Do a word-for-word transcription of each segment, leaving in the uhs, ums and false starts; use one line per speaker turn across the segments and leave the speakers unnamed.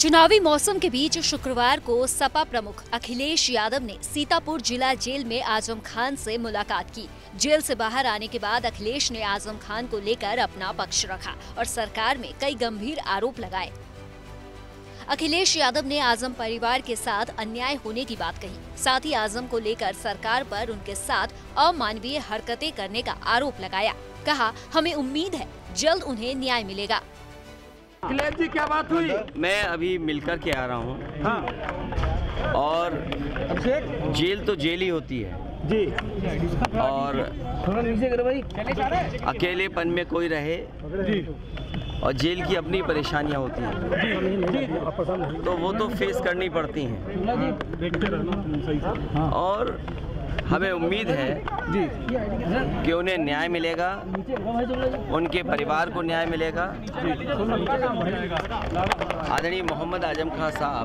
चुनावी मौसम के बीच शुक्रवार को सपा प्रमुख अखिलेश यादव ने सीतापुर जिला जेल में आजम खान से मुलाकात की। जेल से बाहर आने के बाद अखिलेश ने आजम खान को लेकर अपना पक्ष रखा और सरकार में कई गंभीर आरोप लगाए। अखिलेश यादव ने आजम परिवार के साथ अन्याय होने की बात कही। साथ ही आजम को लेकर सरकार पर उनके साथ अमानवीय हरकतें करने का आरोप लगाया। कहा, हमें उम्मीद है जल्द उन्हें न्याय मिलेगा।
अखिलेश जी, क्या बात हुई?
मैं अभी मिलकर के आ रहा हूँ। हाँ। और जेल तो जेल ही होती है
जी,
और अकेलेपन में कोई रहे
जी,
और जेल की अपनी परेशानियाँ होती हैं, तो वो तो फेस करनी पड़ती हैं। और हमें उम्मीद है
जी
कि उन्हें न्याय मिलेगा, उनके परिवार को न्याय मिलेगा। आदरणीय मोहम्मद आजम खान साहब,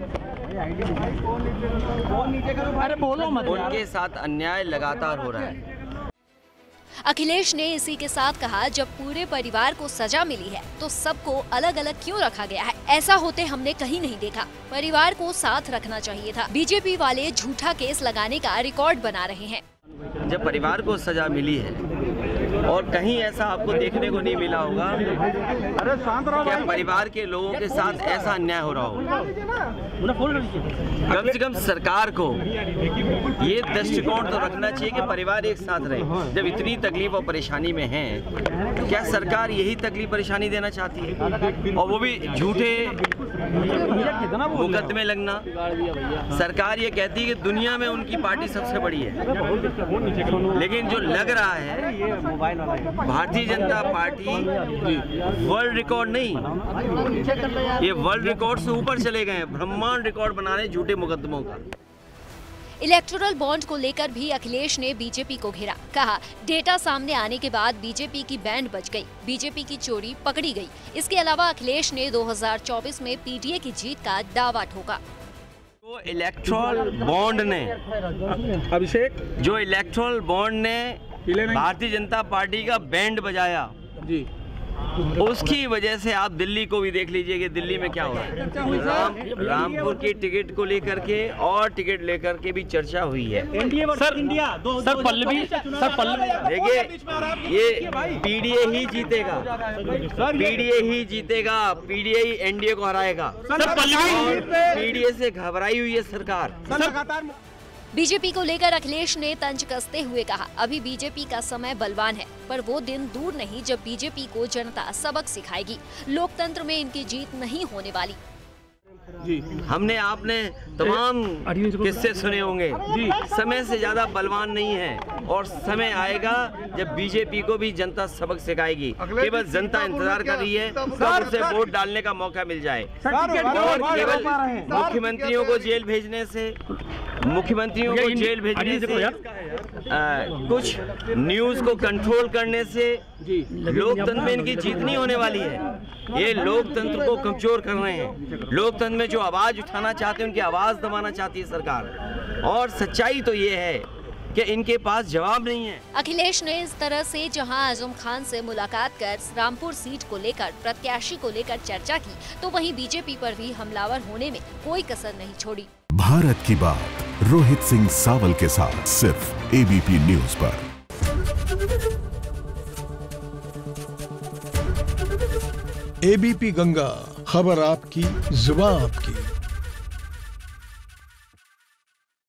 अरे बोलो मत,
उनके साथ अन्याय लगातार हो रहा है।
अखिलेश ने इसी के साथ कहा, जब पूरे परिवार को सजा मिली है तो सबको अलग अलग क्यों रखा गया है? ऐसा होते हमने कहीं नहीं देखा। परिवार को साथ रखना चाहिए था। बीजेपी वाले झूठा केस लगाने का रिकॉर्ड बना रहे हैं।
जब परिवार को सजा मिली है और कहीं ऐसा आपको देखने को नहीं मिला होगा क्या परिवार के लोगों के साथ ऐसा अन्याय हो रहा होगा। कम से कम सरकार को ये दृष्टिकोण तो रखना चाहिए कि परिवार एक साथ रहे। जब इतनी तकलीफ और परेशानी में है, क्या सरकार यही तकलीफ परेशानी देना चाहती है? और वो भी झूठे मुकदमे लगना। सरकार ये कहती है कि दुनिया में उनकी पार्टी सबसे बड़ी है, लेकिन जो लग रहा है Bharatiya Janata party world record नहीं, ये वर्ल्ड रिकॉर्ड से ऊपर चले गए हैं। ब्रह्मांड रिकॉर्ड बना रहे झूठे मुकदमों का।
इलेक्टोरल बॉन्ड को लेकर भी अखिलेश ने बीजेपी को घेरा। कहा, डेटा सामने आने के बाद बीजेपी की बैंड बज गई, बीजेपी की चोरी पकड़ी गई। इसके अलावा अखिलेश ने दो हज़ार चौबीस में पीडीए की जीत का दावा ठोका।
जो इलेक्टोरल बॉन्ड ने
अभिषेक
जो इलेक्टोरल बॉन्ड ने भारतीय जनता पार्टी का बैंड बजाया
जी,
उसकी वजह से आप दिल्ली को भी देख लीजिए कि दिल्ली में क्या हो रहा है। राम रामपुर की टिकट को लेकर के और टिकट लेकर के भी चर्चा हुई है।
Sir India sir Pallavi sir Pallavi
देखिए, ये पीडीए ही जीतेगा, पीडीए ही जीतेगा, पीडीए ही एनडीए को हराएगा।
सर पल्लवी,
पीडीए से घबराई हुई है सरकार।
लगातार
बीजेपी को लेकर अखिलेश ने तंज कसते हुए कहा, अभी बीजेपी का समय बलवान है, पर वो दिन दूर नहीं जब बीजेपी को जनता सबक सिखाएगी। लोकतंत्र में इनकी जीत नहीं होने वाली।
जी, हमने आपने तमाम किस्से सुने होंगे। जी, समय से ज्यादा बलवान नहीं है, और समय आएगा जब बीजेपी को भी जनता सबक सिखाएगी। केवल जनता इंतजार कर रही है कब उसे वोट डालने का मौका मिल जाए। और केवल मुख्यमंत्रियों को जेल भेजने से मुख्यमंत्रियों को जेल भेजने से आ, कुछ न्यूज को कंट्रोल करने से लोकतंत्र में इनकी जीत नहीं होने वाली है। ये लोकतंत्र को कमजोर कर रहे हैं। लोकतंत्र में जो आवाज उठाना चाहते हैं उनकी आवाज दबाना चाहती है सरकार। और सच्चाई तो ये है कि इनके पास जवाब नहीं है।
अखिलेश ने इस तरह से जहां आजम खान से मुलाकात कर रामपुर सीट को लेकर प्रत्याशी को लेकर चर्चा की, तो वहीं बीजेपी पर भी हमलावर होने में कोई कसर नहीं छोड़ी।
भारत की बात रोहित सिंह सावल के साथ सिर्फ एबीपी न्यूज पर।
एबीपी गंगा, खबर आपकी, जुबान आपकी।